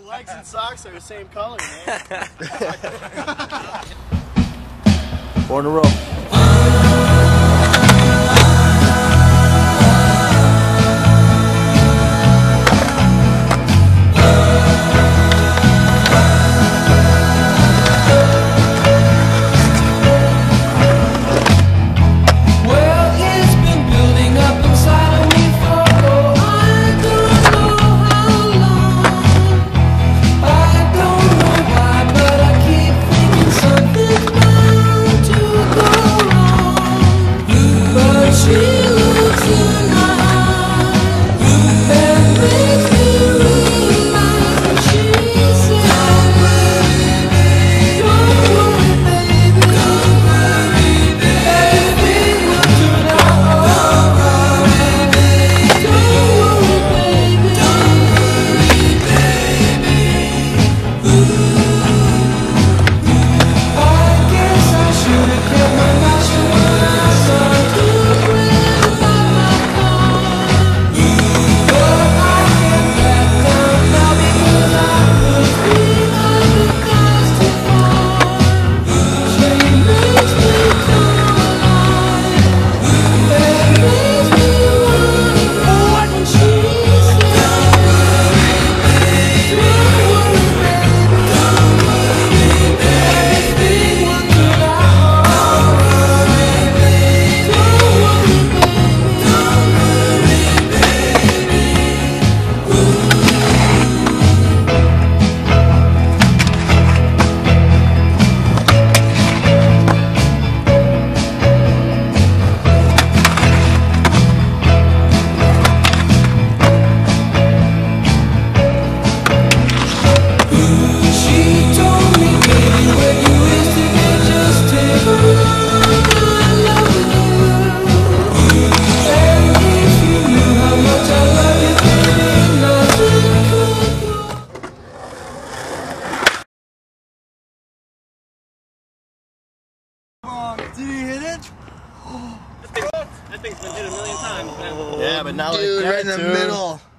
legs and socks are the same color, man. 4 in a row. Did he hit it? That thing's been hit a million times, man. Yeah, but not Dude, like that, right in the middle.